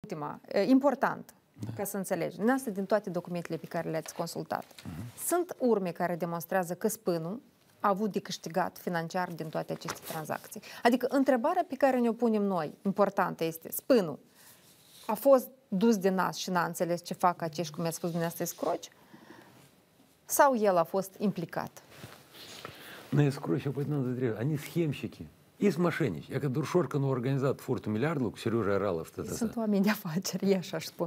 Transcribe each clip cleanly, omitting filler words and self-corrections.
Ultima, important, ca să înțelegi, dumneavoastră din toate documentele pe care le-ați consultat, sunt urme care demonstrează că Spânul a avut de câștigat financiar din toate aceste tranzacții. Adică întrebarea pe care ne-o punem noi, importantă, este Spânul a fost dus de nas și n-a înțeles ce fac acești, cum i-a spus dumneavoastră, scroci? Sau el a fost implicat? На скрочи надо древать. Они схемщики. Есть мошенники. Я когда Дуршорка организат форту миллиардов, Сережа Оралов. Sunt oameni de afaceri, ei așa spun.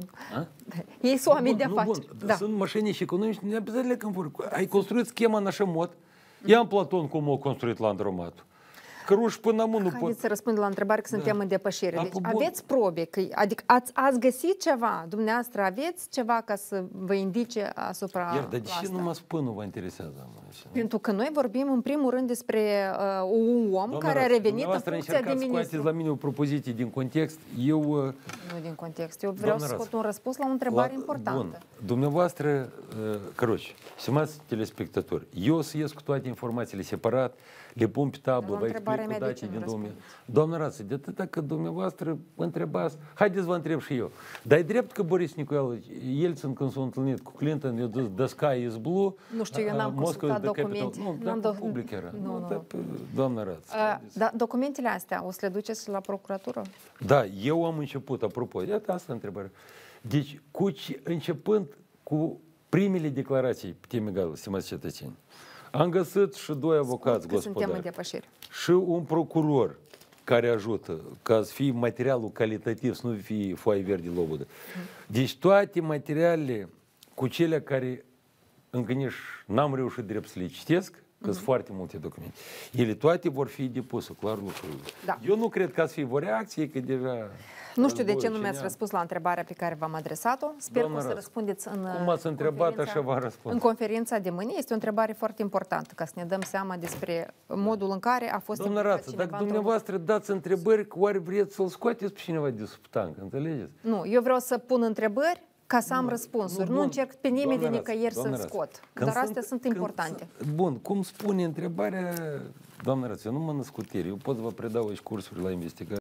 Ei sunt oameni de afaceri. Sunt мошеннички, но не обязательно комфорт. Ai construit schema în așa mod. Ian Platon cum a construit Landromatul. Căruși până nu pot. Haideți să răspund la întrebare că suntem în depășire. Deci aveți probe, adică ați găsit ceva, dumneavoastră aveți ceva ca să vă indice asupra asta? Dar de ce numai Spânul vă interesează? Pentru că noi vorbim în primul rând despre un om care a revenit în funcția de ministru. Scoateți la mine o propoziție din context. Eu... Nu din context. Eu vreau să scot un răspuns la o întrebare importantă. Bun. Dumneavoastră, căroci, stimați telespectatori, eu să ies cu toate informațiile separat, le pun pe tablă, vă explic cu date din domeniu. Doamna Rață, de atâta că dumneavoastră mă întrebați, haideți vă întreb și eu. Dar e drept că Boris Nicolaevici Yeltsin, când s-a întâlnit cu Clinton, i-a dus The Sky is Blue. Nu știu, eu n-am consultat documente. Nu, public era. Doamna Rață. Dar documentele astea o să le duceți la procuratură? Da, eu am început, apropo, iată asta întrebare. Deci, începând cu primele declarații pe teme egală, stimați cetățeni, am găsit și doi avocați, gospodari, și un procuror care ajută ca să fie materialul calitativ, să nu fie foaie verde lobodă. Deci toate materialele cu cele care încă nici n-am reușit drept să le citesc, că sunt foarte multe documente, ele toate vor fi depuse, clar lucrurile. Da. Eu nu cred că să fie o reacție, că deja... Nu știu de ce nu mi-ați răspuns la întrebarea pe care v-am adresat-o. Sper că o să răspundeți cum ați întrebat, așa v-am răspuns. În conferința de mâine. Este o întrebare foarte importantă, ca să ne dăm seama despre modul în care a fost implicat cineva. Dacă dumneavoastră dați întrebări, oare vreți să-l scoateți pe cineva de sub tank, înțelegeți? Nu, eu vreau să pun întrebări ca să am răspunsuri. Nu încerc pe nimeni de nicăieri să-l scot. Dar astea sunt importante. Bun, cum spune întrebarea, doamna Rață, eu nu mă născuteri, eu pot să vă predau aici cursuri la investigare.